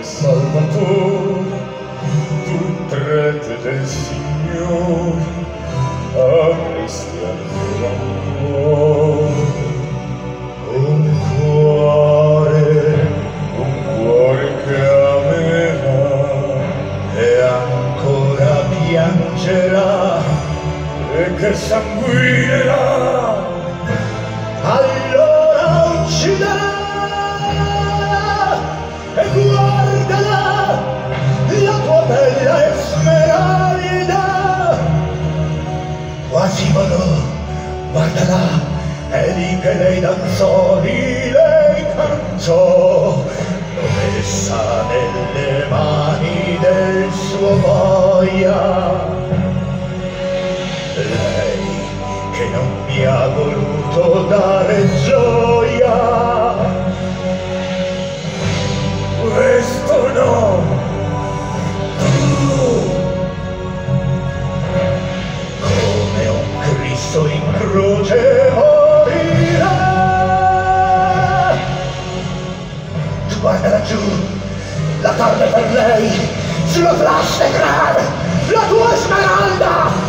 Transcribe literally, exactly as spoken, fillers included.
Salvatore, tu prete del Signore, avresti ancora un cuore, un cuore, un cuore che amerà e ancora piangerà e che sanguinerà. Allora ucciderà e guardala, la tua bella Esmeralda. Quasimodo, guardala, è lì che lei danzò, lì lei cantò, messa nelle mani del suo boia. Lei che non mi ha voluto dare gioia, questo no, tu come un Cristo in croce morirà. Tu guarda laggiù, la torre per lei, sulla Place de Grève, la tua Esmeralda.